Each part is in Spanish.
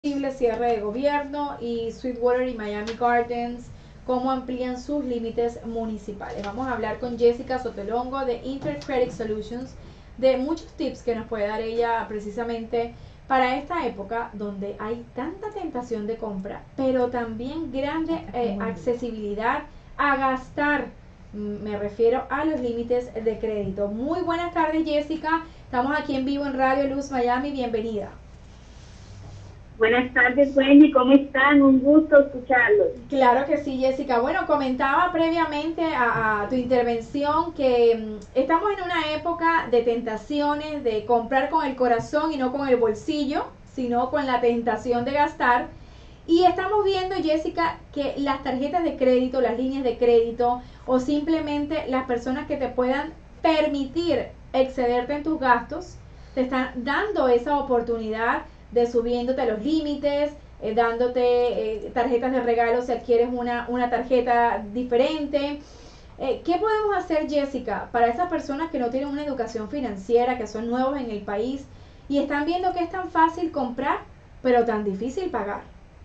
posible cierre de gobierno y Sweetwater y Miami Gardens cómo amplían sus límites municipales. Vamos a hablar con Jessica Sotolongo de Intercredit Solutions de muchos tips que nos puede dar ella precisamente para esta época donde hay tanta tentación de compra, pero también grande accesibilidad a gastar. Me refiero a los límites de crédito. Muy buenas tardes, Jessica. Estamos aquí en vivo en Radio Luz Miami. Bienvenida. Buenas tardes, Wendy, ¿cómo están? Un gusto escucharlos. Claro que sí, Jessica. Bueno, comentaba previamente a tu intervención que estamos en una época de tentaciones, de comprar con el corazón y no con el bolsillo, sino con la tentación de gastar. Y estamos viendo, Jessica, que las tarjetas de crédito, las líneas de crédito o simplemente las personas que te puedan permitir excederte en tus gastos, te están dando esa oportunidad de subiéndote los límites, dándote tarjetas de regalo si adquieres una tarjeta diferente. ¿Qué podemos hacer, Jessica, para esas personas que no tienen una educación financiera, que son nuevos en el país y están viendo que es tan fácil comprar, pero tan difícil pagar?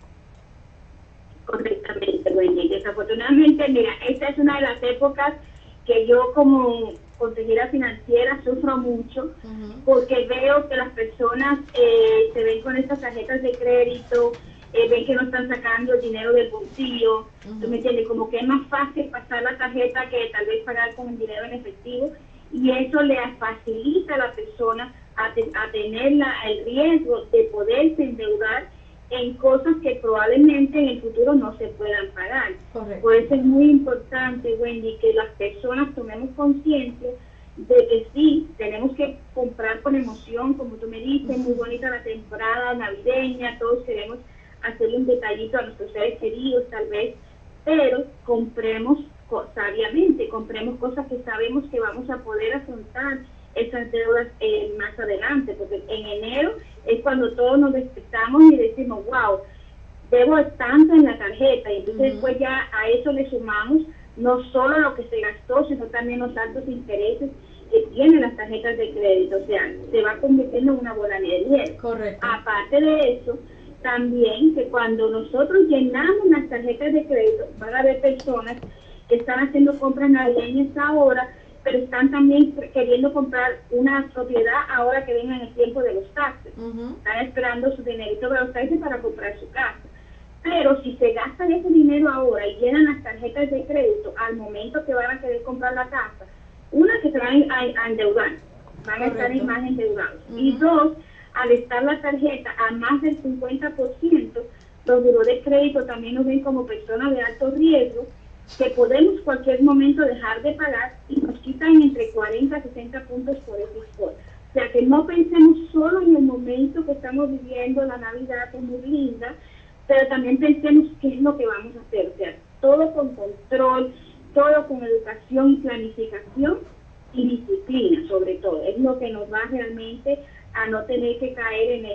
Correctamente, Wendy. Desafortunadamente, mira, esta es una de las épocas que yo como consejera financiera sufro mucho porque veo que las personas se ven con estas tarjetas de crédito, ven que no están sacando el dinero del bolsillo, ¿tú me entiendes? Como que es más fácil pasar la tarjeta que tal vez pagar con el dinero en efectivo y eso le facilita a la persona a tener el riesgo de poderse endeudar en cosas que probablemente en el futuro no se puedan pagar. Correcto. Por eso es muy importante, Wendy, que las personas tomemos conciencia de que sí, tenemos que comprar con emoción, como tú me dices, muy bonita la temporada navideña, todos queremos hacerle un detallito a nuestros seres queridos tal vez, pero compremos sabiamente, compremos cosas que sabemos que vamos a poder afrontar esas deudas más adelante, porque en enero es cuando todos nos despertamos y decimos, wow, debo tanto en la tarjeta, y entonces después ya a eso le sumamos no solo lo que se gastó, sino también los altos intereses que tienen las tarjetas de crédito, o sea, se va convirtiendo en una bola de nieve. Correcto. Aparte de eso, también que cuando nosotros llenamos las tarjetas de crédito, van a haber personas que están haciendo compras navideñas ahora, pero están también queriendo comprar una propiedad ahora que venga en el tiempo de los taxes. Están esperando su dinerito de los taxes para comprar su casa. Pero si se gastan ese dinero ahora y llenan las tarjetas de crédito al momento que van a querer comprar la casa, una, que se van a endeudar, van a estar más endeudados. Y dos, al estar la tarjeta a más del 50%, los buros de crédito también nos ven como personas de alto riesgo, que podemos cualquier momento dejar de pagar y nos quitan entre 40 a 60 puntos por ese score. O sea, que no pensemos solo en el momento que estamos viviendo, la Navidad es muy linda, pero también pensemos qué es lo que vamos a hacer. O sea, todo con control, todo con educación y planificación y disciplina, sobre todo. Es lo que nos va realmente a no tener que caer en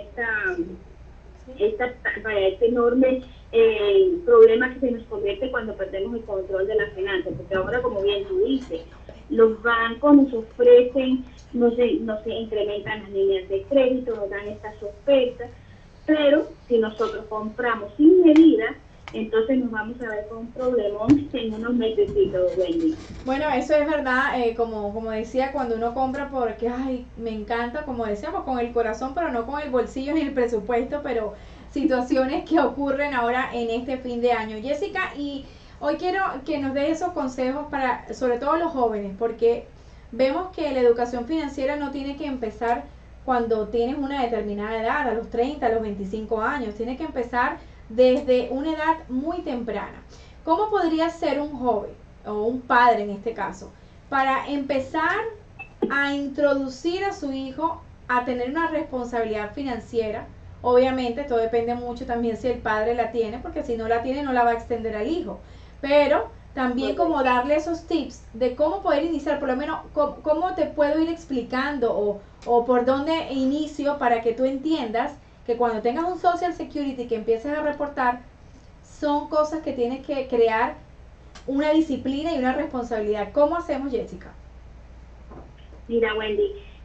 este enorme problema que se nos convierte cuando perdemos el control de las finanzas, porque ahora, como bien tú dices, los bancos nos ofrecen, nos incrementan las líneas de crédito, nos dan estas ofertas, pero si nosotros compramos sin medida, entonces nos vamos a ver con un problemón en unos meses, Wendy. Bueno, eso es verdad, como decía, cuando uno compra porque, ay, me encanta, como decíamos, con el corazón, pero no con el bolsillo ni el presupuesto, pero situaciones que ocurren ahora en este fin de año. Jessica, y hoy quiero que nos dé esos consejos para, sobre todo los jóvenes, porque vemos que la educación financiera no tiene que empezar cuando tienes una determinada edad, a los 30, a los 25 años, tiene que empezar desde una edad muy temprana. ¿Cómo podría ser un joven o un padre en este caso para empezar a introducir a su hijo a tener una responsabilidad financiera? Obviamente todo depende mucho también si el padre la tiene, porque si no la tiene no la va a extender al hijo, pero también como darle esos tips de cómo poder iniciar, por lo menos cómo te puedo ir explicando o por dónde inicio para que tú entiendas que cuando tengas un Social Security que empieces a reportar, son cosas que tienes que crear una disciplina y una responsabilidad. ¿Cómo hacemos, Jessica? Mira, Wendy,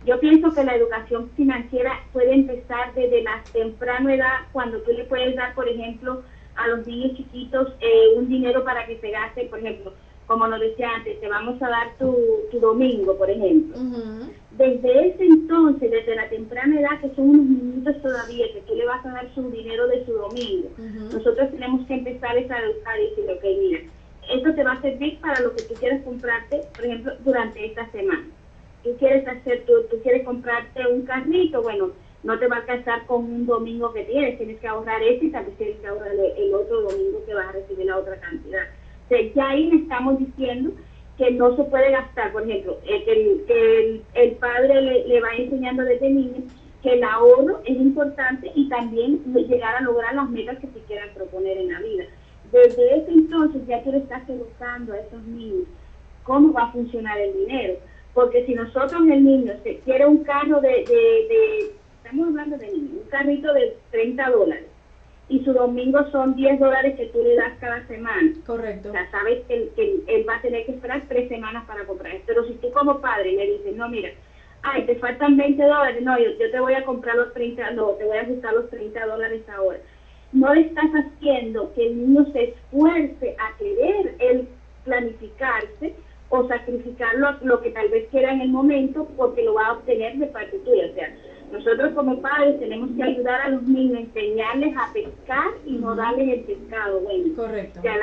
Yo pienso que la educación financiera puede empezar desde la temprana edad, cuando tú le puedes dar, por ejemplo, a los niños chiquitos un dinero para que se gaste, por ejemplo, como nos decía antes, te vamos a dar tu domingo, por ejemplo. Desde ese entonces, desde la temprana edad, que son unos niñitos todavía, que tú le vas a dar su dinero de su domingo, nosotros tenemos que empezar a educar y decir, ok, mira, esto te va a servir para lo que tú quieres comprarte, por ejemplo, durante esta semana. Tú quieres comprarte un carrito, bueno, no te va a alcanzar con un domingo que tienes que ahorrar ese y tal vez tienes que ahorrar el otro domingo que vas a recibir la otra cantidad. O sea, ya ahí le estamos diciendo que no se puede gastar, por ejemplo, que el padre le va enseñando desde niño que el ahorro es importante y también llegar a lograr las metas que se quieran proponer en la vida. Desde ese entonces ya tú le estás educando a esos niños cómo va a funcionar el dinero. Porque si nosotros, el niño, se quiere un carro estamos hablando de niños, un carrito de $30, y su domingo son $10 que tú le das cada semana. Correcto. O sea, sabes que él va a tener que esperar 3 semanas para comprar. Pero si tú como padre le dices, no, mira, ay, te faltan $20, no, yo te voy a comprar los 30, no, te voy a ajustar los $30 ahora. No le estás haciendo que el niño se esfuerce a querer él planificarse o sacrificar lo que tal vez quiera en el momento porque lo va a obtener de parte tuya. O sea, nosotros como padres tenemos que ayudar a los niños, enseñarles a pescar y no darles el pescado. Bueno, correcto. O sea,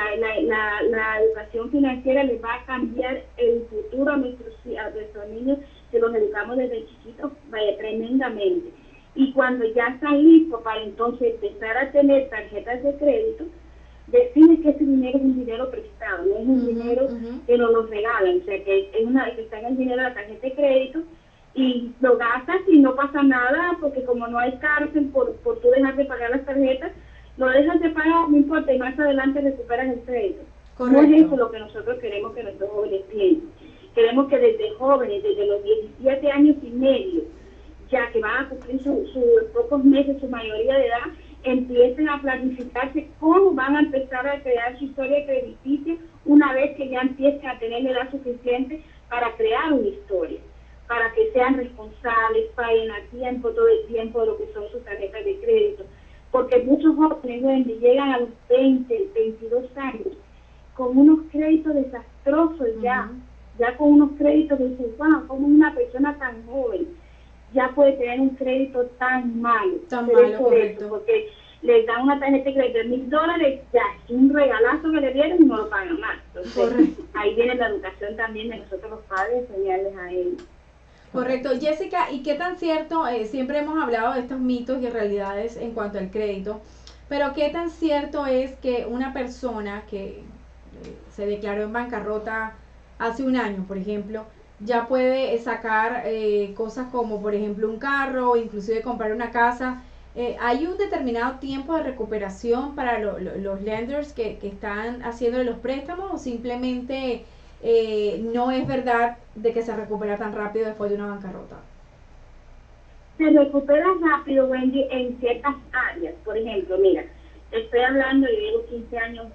la educación financiera les va a cambiar el futuro a nuestros niños, que los educamos desde chiquitos, vaya, tremendamente. Y cuando ya están listos para entonces empezar a tener tarjetas de crédito, decirles que ese dinero es un dinero prestado, no es un dinero que nos lo regalan, o sea, que está en el dinero de la tarjeta de crédito y lo gastas y no pasa nada, porque como no hay cárcel por tú dejar de pagar las tarjetas, lo dejas de pagar, no importa, y más adelante recuperas el crédito. Correcto. No es eso lo que nosotros queremos que nuestros jóvenes piensen. Queremos que desde jóvenes, desde los 17 años y medio, ya que van a cumplir pocos meses, su mayoría de edad, empiecen a planificarse cómo van a empezar a crear su historia crediticia una vez que ya empiecen a tener la edad suficiente para crear una historia, para que sean responsables, paguen a tiempo, todo el tiempo de lo que son sus tarjetas de crédito, porque muchos jóvenes llegan a los 20, 22 años con unos créditos desastrosos ya con unos créditos que dicen, wow, como una persona tan joven ya puede tener un crédito tan malo. Correcto. Porque les dan una tarjeta de crédito de $1,000, ya es un regalazo que le dieron y no lo pagan más. Entonces, ahí viene la educación también de nosotros los padres, enseñarles a ellos. Correcto. Jessica, ¿y qué tan cierto? Siempre hemos hablado de estos mitos y realidades en cuanto al crédito, pero ¿qué tan cierto es que una persona que se declaró en bancarrota hace un año, por ejemplo, ya puede sacar cosas como, por ejemplo, un carro o inclusive comprar una casa? ¿Hay un determinado tiempo de recuperación para los lenders que están haciendo los préstamos, o simplemente no es verdad de que se recupera tan rápido después de una bancarrota? Se recupera rápido, Wendy, en ciertas áreas. Por ejemplo, mira, estoy hablando, yo llevo 15 años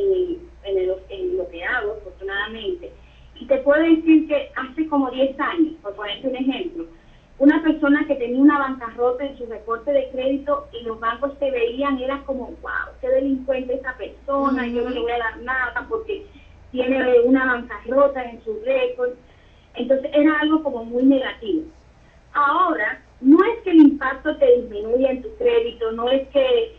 en lo que hago, afortunadamente, y te puedo decir que hace como 10 años, por ponerte un ejemplo, una persona que tenía una bancarrota en su reporte de crédito y los bancos te veían, era como, wow, qué delincuente esa persona, yo no le voy a dar nada porque tiene una bancarrota en su récord. Entonces era algo como muy negativo. Ahora, no es que el impacto te disminuya en tu crédito, no es que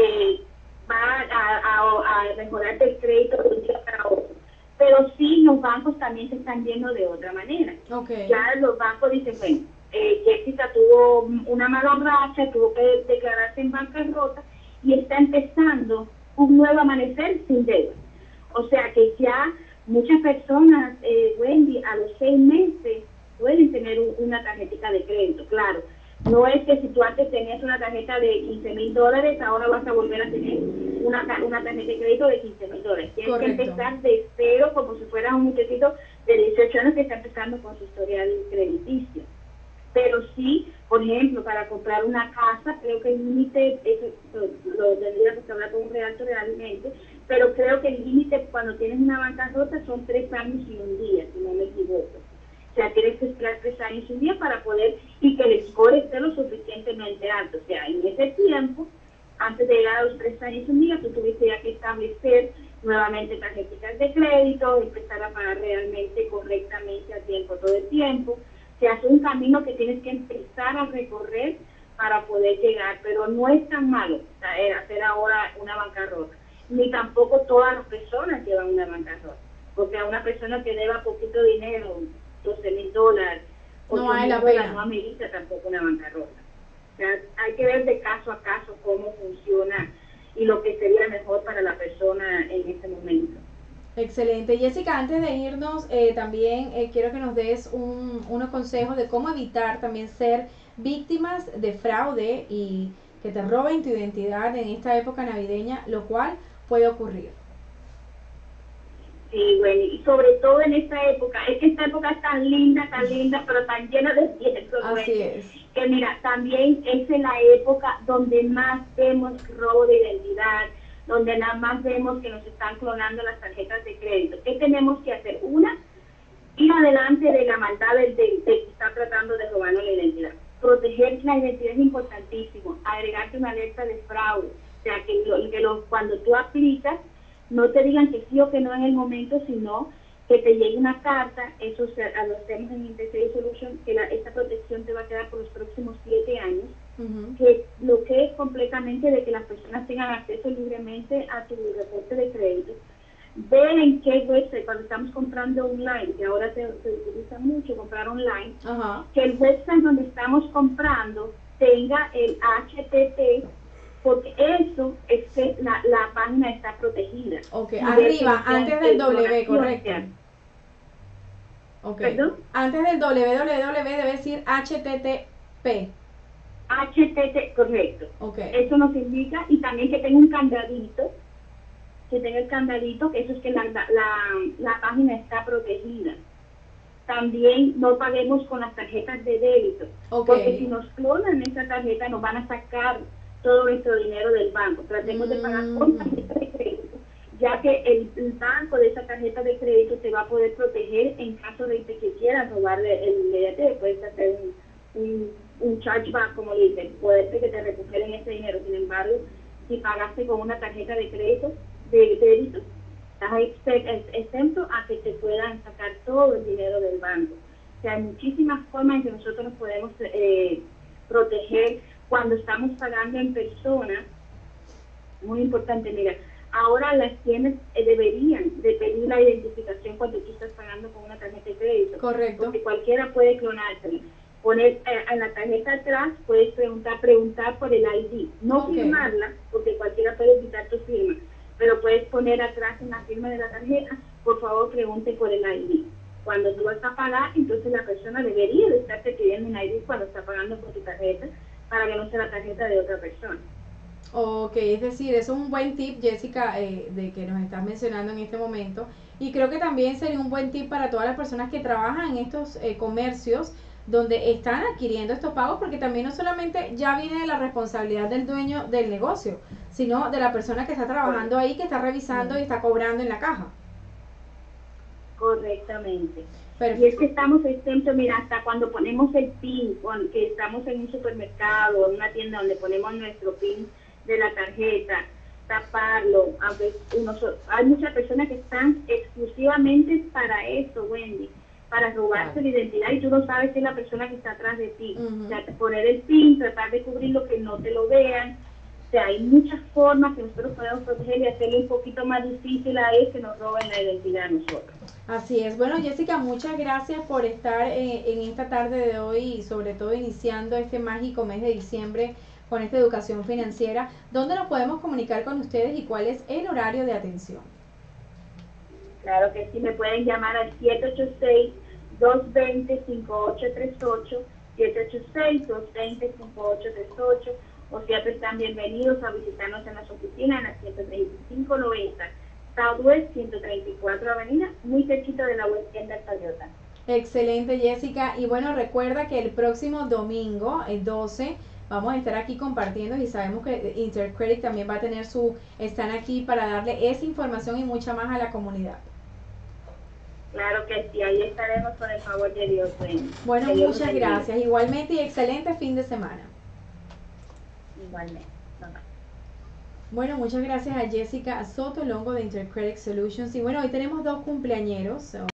va a mejorarte el crédito de un día para otro, pero sí los bancos también se están viendo de otra manera. Okay. Ya los bancos dicen, bueno, Jessica tuvo una mala racha, tuvo que declararse en bancarrota y está empezando un nuevo amanecer sin deuda. O sea que ya muchas personas, Wendy, a los 6 meses pueden tener una tarjetita de crédito, claro. No es que si tú antes tenías una tarjeta de $15,000, ahora vas a volver a tener una tarjeta de crédito de $15,000. Tienes que empezar de cero, como si fueras un muchachito de 18 años que está empezando con su historial crediticio. Pero sí, por ejemplo, para comprar una casa, creo que el límite, eso lo tendría que hablar con un realtor realmente, pero creo que el límite cuando tienes una bancarrota son 3 años y 1 día, si no me equivoco. O sea, tienes que esperar 3 años y un día para poder, y que el score esté lo suficientemente alto. O sea, en ese tiempo, antes de llegar a los 3 años y un día, tú tuviste ya que establecer nuevamente tarjetas de crédito, empezar a pagar realmente correctamente a tiempo todo el tiempo. Se hace un camino que tienes que empezar a recorrer para poder llegar, pero no es tan malo hacer ahora una bancarrota, ni tampoco todas las personas llevan una bancarrota, porque a una persona que deba poquito dinero, $12,000, no vale la $8,000, pena. no amerita tampoco una bancarrota. O sea, hay que ver de caso a caso cómo funciona y lo que sería mejor para la persona en ese momento. Excelente. Jessica, antes de irnos, también quiero que nos des unos consejos de cómo evitar también ser víctimas de fraude y que te roben tu identidad en esta época navideña, lo cual puede ocurrir. Sí, bueno, y sobre todo en esta época, es que esta época es tan linda, pero tan llena de riesgos, Así es. que mira, también es en la época donde más vemos robo de identidad, donde nada más vemos que nos están clonando las tarjetas de crédito. ¿Qué tenemos que hacer? Una, ir adelante de la maldad del que está tratando de robarnos la identidad. Proteger la identidad es importantísimo, agregarte una alerta de fraude, o sea, cuando tú aplicas, no te digan que sí o que no en el momento, sino que te llegue una carta, eso lo hacemos en Intercredit Solution, que esta protección te va a quedar por los próximos 7 años, que lo que es completamente de que las personas tengan acceso libremente a tu reporte de crédito, ver en qué website, cuando estamos comprando online, que ahora se utiliza mucho comprar online, que el website donde estamos comprando tenga el HTTP, porque eso es que la página está protegida. Ok, arriba, antes del W, correcto. Ok, ¿Perdón? Antes del www debe decir HTTP. HTTP, correcto. Okay. Eso nos indica, y también que tenga un candadito, que eso es que la página está protegida. También no paguemos con las tarjetas de débito, porque si nos clonan esa tarjeta nos van a sacar todo nuestro dinero del banco. Tratemos de pagar con tarjeta de crédito, ya que el banco de esa tarjeta de crédito te va a poder proteger en caso de que quieran robarle el billete. Puedes hacer un chargeback, como le dicen, puede ser que te recuperen ese dinero. Sin embargo, si pagaste con una tarjeta de crédito, de débito, estás exento a que te puedan sacar todo el dinero del banco. O sea, hay muchísimas formas en que nosotros nos podemos proteger cuando estamos pagando en persona. Muy importante, mira, ahora las tiendas deberían de pedir la identificación cuando tú estás pagando con una tarjeta de crédito. Correcto. Porque cualquiera puede clonársela. Poner en la tarjeta atrás, puedes preguntar por el ID. No firmarla, porque cualquiera puede quitar tu firma, pero puedes poner atrás en la firma de la tarjeta, por favor pregunte por el ID. Cuando tú vas a pagar, entonces la persona debería de estarte pidiendo un ID cuando está pagando por tu tarjeta, para que no sea la tarjeta de otra persona. Ok, es decir, eso es un buen tip, Jessica, de que nos estás mencionando en este momento. Y creo que también sería un buen tip para todas las personas que trabajan en estos comercios donde están adquiriendo estos pagos, porque también no solamente ya viene de la responsabilidad del dueño del negocio, sino de la persona que está trabajando ahí, que está revisando y está cobrando en la caja. Correctamente. Perfecto. Y es que estamos exentos, mira, hasta cuando ponemos el PIN, que estamos en un supermercado o en una tienda donde ponemos nuestro PIN de la tarjeta, taparlo, aunque hay muchas personas que están exclusivamente para eso, Wendy, para robarse la identidad, y tú no sabes si es la persona que está atrás de ti. O sea, poner el PIN, tratar de cubrirlo, que no te lo vean. O sea, hay muchas formas que nosotros podemos proteger y hacerle un poquito más difícil a él que nos roben la identidad a nosotros. Así es. Bueno, Jessica, muchas gracias por estar en esta tarde de hoy y sobre todo iniciando este mágico mes de diciembre con esta educación financiera. ¿Dónde nos podemos comunicar con ustedes y cuál es el horario de atención? Claro que sí, me pueden llamar al 786-220-5838, 786-220-5838, o siempre están bienvenidos a visitarnos en las oficinas en la 13590 Southwest 134 Avenida, muy cerquita de la West End Toyota. Excelente, Jessica. Y bueno, recuerda que el próximo domingo, el 12, vamos a estar aquí compartiendo, y sabemos que Intercredit también va a tener están aquí para darle esa información y mucha más a la comunidad. Claro que sí, ahí estaremos con el favor de Dios. Bueno, Que Dios nos muchas bendiga. gracias. Igualmente y excelente fin de semana. Igualmente. Bye-bye. Bueno, muchas gracias a Jessica Soto Longo de Intercredit Solutions. Y bueno, hoy tenemos dos cumpleañeros.